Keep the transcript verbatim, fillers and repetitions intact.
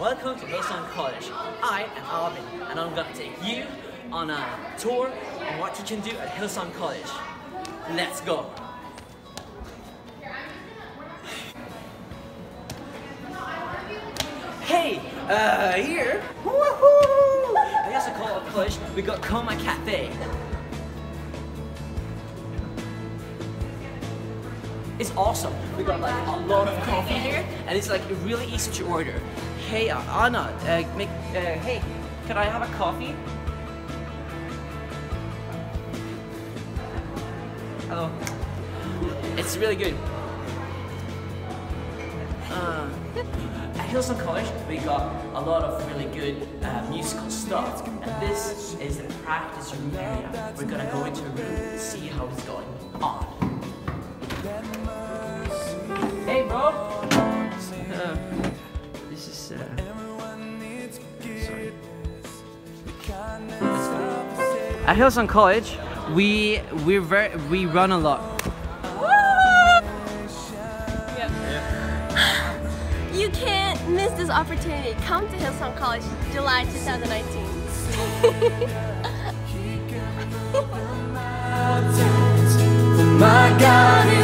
welcome to Hillsong College. I am Alvin, and I'm going to take you on a tour on what you can do at Hillsong College. Let's go! Hey, uh, here, woohoo! I guess I call it college. We got Coma Cafe. It's awesome. We got like a lot of coffee here, and it's like really easy to order. Hey, uh, Anna, uh, make, uh, hey, can I have a coffee? Hello. It's really good. Uh, at Hillsong College, we got a lot of really good uh, musical stuff, and this is the practice room area. We're gonna go into a room and see how it's going on. Hey, bro. Uh, this is. Uh, sorry. Let's go. At Hillsong College, we we very we run a lot. Yep. Yeah. You can't miss this opportunity. Come to Hillsong College, July two thousand nineteen. My God.